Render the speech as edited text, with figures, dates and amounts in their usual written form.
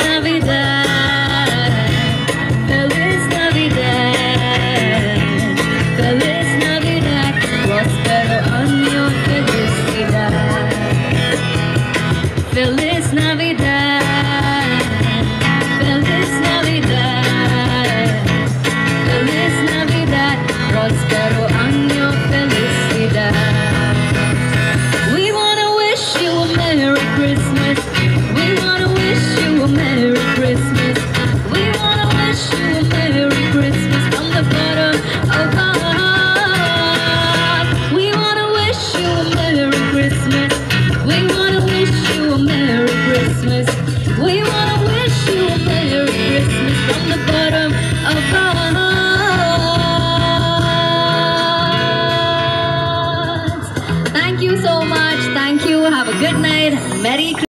Navidad, Feliz Navidad, Feliz Navidad, prospero año, felicidad. Feliz Navidad, Feliz Navidad, Feliz Navidad, prospero año, felicidad. We wanna wish you a Merry Christmas. We wanna wish you a Merry Christmas. We wanna wish you a Merry Christmas from the bottom of our heart. We wanna wish you a Merry Christmas. We wanna wish you a Merry Christmas. We wanna wish you a Merry Christmas from the bottom of our hearts. Thank you so much. Thank you. Have a good night. Merry Christmas.